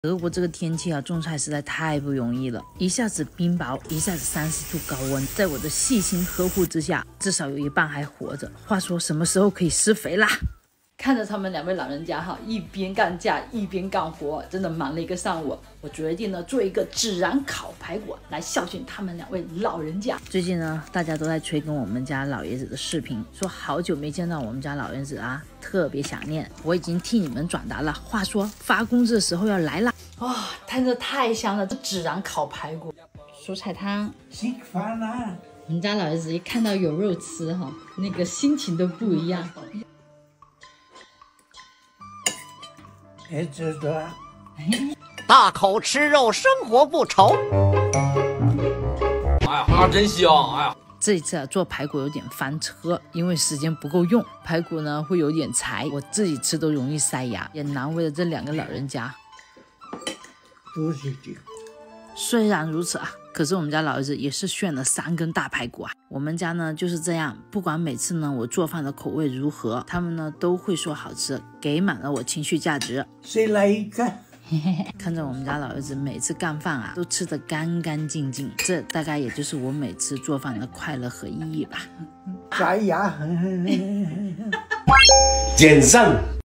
德国这个天气啊，种菜实在太不容易了，一下子冰雹，一下子30度高温，在我的细心呵护之下，至少有一半还活着。话说什么时候可以施肥啦？看着他们2位老人家哈，一边干架一边干活，真的忙了一个上午。我决定呢，做一个孜然烤排骨来孝敬他们2位老人家。最近呢，大家都在催更我们家老爷子的视频，说好久没见到我们家老爷子啊，特别想念。我已经替你们转达了。话说发工资的时候要来啦！哇、看着太香了，这孜然烤排骨、蔬菜汤。 吃饭啦！ 我们家老爷子一看到有肉吃哈，那个心情都不一样。 知道。 大口吃肉，生活不愁。 哎呀，真香！哎呀， 这一次啊，做排骨有点翻车，因为时间不够用，排骨呢会有点柴，我自己吃都容易塞牙，也难为了这2个老人家。 多谢你。 虽然如此啊，可是我们家老爷子也是炫了3根大排骨啊。我们家呢就是这样，不管每次呢我做饭的口味如何，他们呢都会说好吃，给满了我情绪价值。 谁来一个？ 看着我们家老爷子每次干饭啊都吃得干干净净，这大概也就是我每次做饭的快乐和意义吧。 加牙。 减上。